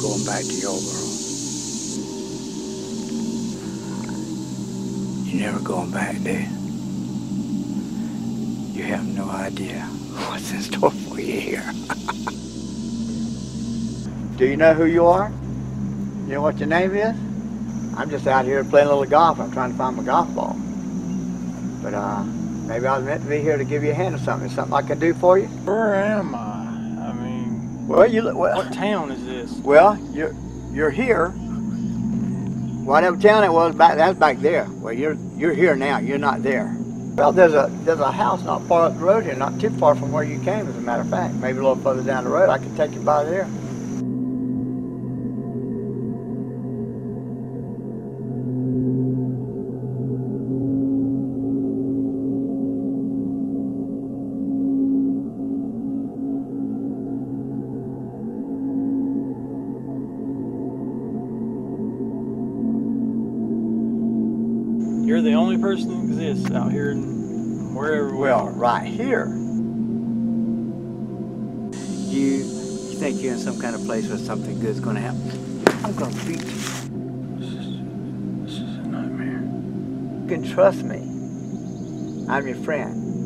going back to your world. You're never going back there. You have no idea what's in store for you here. Do you know who you are? You know what your name is? I'm just out here playing a little golf. I'm trying to find my golf ball. But maybe I was meant to be here to give you a hand or something. Is something I can do for you? Where am I? I mean, Well, what town is this? Well, you're here. Whatever town it was back, that's back there. Well, you're here now. You're not there. Well, there's a house not far up the road here, not too far from where you came, as a matter of fact. Maybe a little further down the road. I can take you by there. You're the only person that exists out here and wherever we Well, are. right here. You think you're in some kind of place where something good's going to happen? I'm going to beat you. This is a nightmare. You can trust me. I'm your friend.